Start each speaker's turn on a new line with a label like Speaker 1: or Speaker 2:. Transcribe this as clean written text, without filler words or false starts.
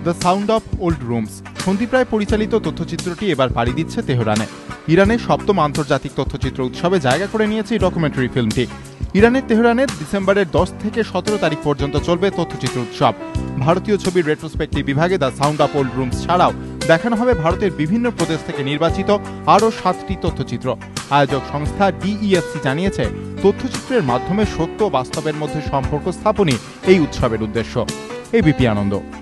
Speaker 1: The sound of old rooms Sandip Ray পরিচালিত তথ্যচিত্রটি এবার পাড়ি দিচ্ছে তেহরানে। ইরানের ৭ম আন্তর্জাতিক তথ্যচিত্র উৎসবে জায়গা করে নিয়েছে এই ডকুমেন্টারি ফিল্মটি। ইরানের তেহরানের ডিসেম্বরের ১০ থেকে ১৭ তারিখ পর্যন্ত চলবে তথ্যচিত্র উৎসব। ভারতীয় ছবির রেট্রোস্পেক্টিভ বিভাগে the sound of old rooms ছাড়াও দেখানো হবে ভারতের বিভিন্ন প্রদেশ থেকে নির্বাচিত আরও ৭টি তথ্যচিত্র। আয়োজক সংস্থা ডিইএফসি জানিয়েছে, তথ্যচিত্রের মাধ্যমে সত্য ও বাস্তবের মধ্যে সম্পর্ক স্থাপনই এই উৎসবের উদ্দেশ্য। এবিপি আনন্দ।